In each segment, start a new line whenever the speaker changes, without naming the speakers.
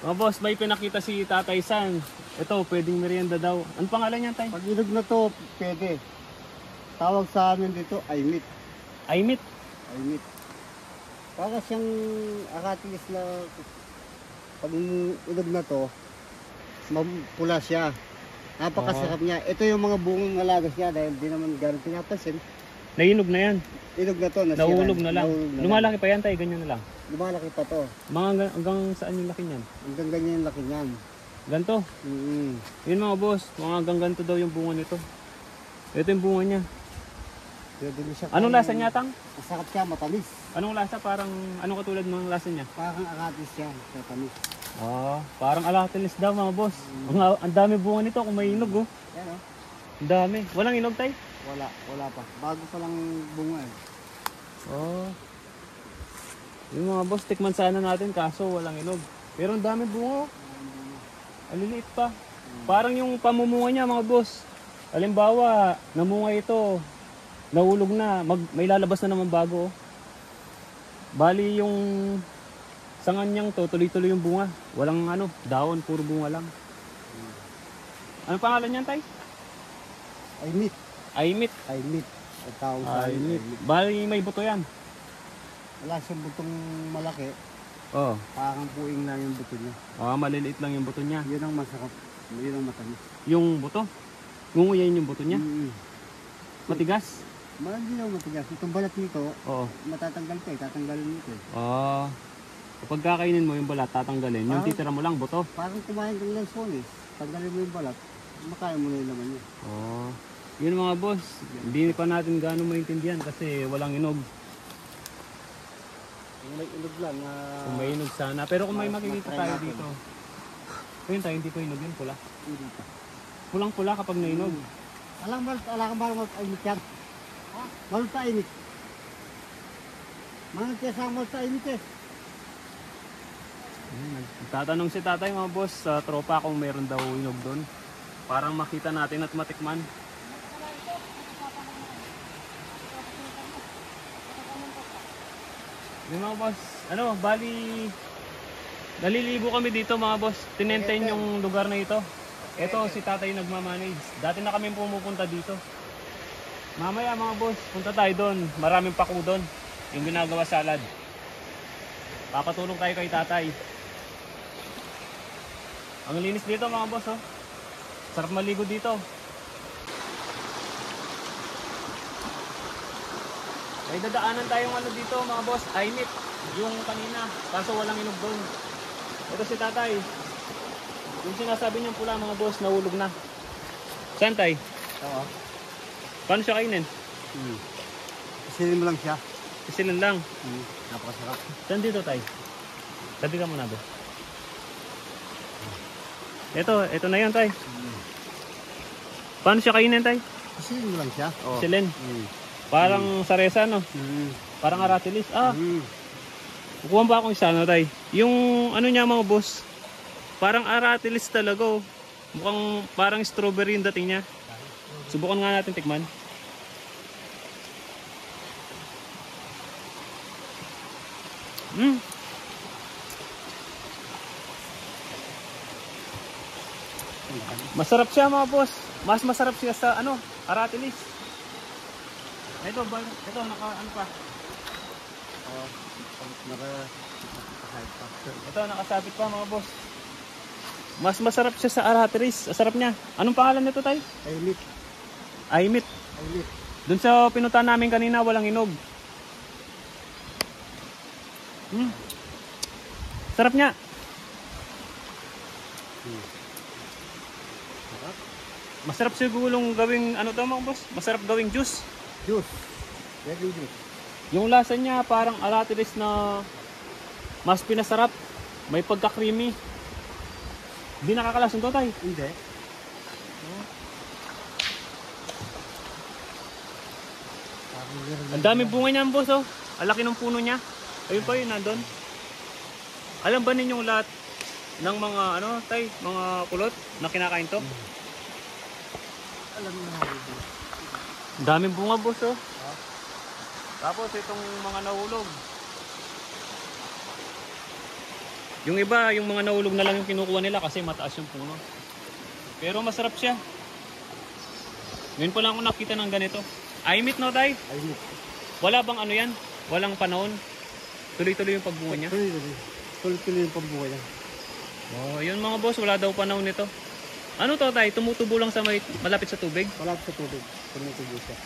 Mga boss, may pinakita si Tatay San. Ito, pwedeng merienda daw. Ano pangalan niyan, Tay?
Pag inog na to, pwede. Tawag sa amin dito, aimit.
Aimit.
Aimit. Para siyang akatilis na pag inog na to, pula siya. Napakasarap niya. Ito yung mga bungang alagas niya dahil di naman gano'n pinapansin.
Nainog na yan.
Inog na to, nasira.
Nahulog na lang. Lumalaki pa yan, Tay. Ganyan na lang.
Lumalaki pa to.
Mga hanggang saan yung laki niyan?
Hanggang ganyan yung laki niyan.
Ganto. Yun mga boss, mga hanggang ganto daw yung bunga nito. Ito yung bunga niya. Anong lasa niya, Tang?
Masarap siya, matamis.
Anong lasa? Parang, anong katulad ng lasa niya?
Parang akatis siya, matamis.
Parang alatilis daw mga boss. Ang dami bunga nito kung may inog oh.
Yan oh.
Ang dami. Walang inog, Tay?
Wala pa. Bago pa lang bunga eh.
Yung mga boss, tikman sana natin kaso walang inog. Pero ang dami bunga. Aliliit pa. Parang yung pamumunga niya mga boss. Halimbawa, namunga ito, nahulog na, may lalabas na naman bago. Bali yung sangan niyang to, tuloy-tuloy yung bunga. Walang daon, puro bunga lang. Ano pangalan niyan, Tay?
Aimit.
Aimit.
Aimit. Tawag sa
Aimit. Bali may buto yan.
Wala siyang butong malaki. Parang puing lang yung buto niya.
Maliliit lang yung buto niya.
Yun ang masarap. Yun ang matamis.
Yung buto? Ngunguyain yung buto niya? Matigas?
Hindi na matigas. Itong balat nito, matatanggal pa eh. Tatanggalin nito eh.
Kapag kakainin mo yung balat, tatanggalin. Yung titira mo lang, buto.
Parang kumain ng lenson eh. Tanggalin mo yung balat, makain mo na yung laman niya.
Yun mga boss, hindi pa natin gaano maintindihan kasi walang inog.
Kung may inog lang.
Kung may inog sana. Pero kung may makikita tayo dito. Ayun tayo, hindi pa inog yun, pula.
Hindi pa.
Pulang-pula kapag nainog.
Alam ka mal-ainit yan. Mal-ainit. Manang tiyasang mal-ainit eh.
Tatanong si Tatay mga boss sa tropa kung meron daw inog doon. Parang makita natin at matikman. Yung mga boss, bali naliligo kami dito mga boss. Tinenten yung lugar na ito. Ito si Tatay nagmamanage. Dati na kami pumupunta dito. Mamaya mga boss, punta tayo doon. Maraming pako doon. Yung ginagawa salad. Papatulong tayo kay Tatay. Ang linis dito mga boss oh. Sarap maligo dito. May dadaanan tayong dito mga boss, Aimit. Yung kanina, kaso walang inog doon. Ito si Tatay. Yung sinasabi niyang pula mga boss, nahulog na. Saan Tay? Paano siya kainin?
Isilin mo lang siya.
Isilin lang.
Napakasarap.
Saan dito Tay? Sabi ka muna ba? Ito na yan Tay. Paano siya kainin Tay?
Isilin mo lang siya.
Isilin. Parang saresa no? Parang aratilis. Kukuha ba akong isa Tay? Yung niya mga boss, parang aratilis talaga oh. Mukhang parang strawberry yung dating niya. Subukan nga natin tikman. Masarap siya mga boss. Mas masarap siya sa aratilis. Ito naka pa. Ito nakasabit pa mga boss. Mas masarap siya sa aratilis. Masarap niya. Anong pangalan nito Tay?
Aimit.
Aimit. Doon sa pinuntahan namin kanina walang inog. Sarap niya. Masarap sigurong gawing mga boss? Masarap gawing juice.
Pwede juice.
Yung lasa niya parang aratilis na mas pinasarap. May pagka-creamy. Hindi nakakalason to Tay?
Hindi.
Ang dami bunga niyan boss oh. Ang laki ng puno niya. Ayun pa yun nandun. Alam ba ninyong lahat ng mga Tay, mga kulot na kinakain to?
Alam mo na.
Daming bunga boss oh. Tapos itong mga nahulog. Yung iba, yung mga nahulog na lang yung kinukuha nila kasi mataas yung puno. Pero masarap siya. Ngayon pa lang ako nakita ng ganito. Aimit no, tay?
Ayun.
Wala bang ano yan? Walang panahon? Tuloy-tuloy yung pagbunga niya?
Tuloy-tuloy yung pambuhay niya.
Oh, yun mga boss, wala daw panahon nito. Ano to, tay? Tumutubo lang sa malapit sa tubig?
Malapit sa tubig. Tumutubo siya.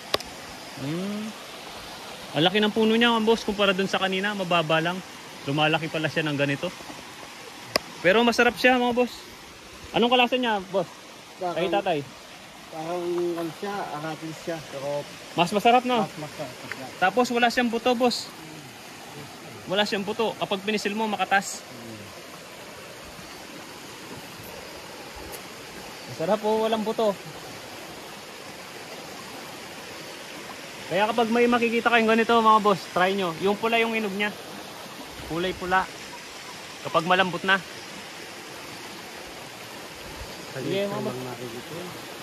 Ang laki ng puno niya mga boss kumpara dun sa kanina, mababa lang. Lumalaki pala siya ng ganito. Pero masarap siya mga boss. Anong kalasa niya, boss? Kay tatay?
Parang ano siya, akatis siya. Pero
Mas masarap, no?
mas.
Tapos wala siyang buto, boss. Wala siyang buto. Kapag pinisil mo, makatas. Masarap po, walang buto. Kaya kapag may makikita kayong ganito mga boss, try nyo. Yung pula yung inog niya. Kulay pula. Kapag malambot na. Sige, mga boss.
Nakikita.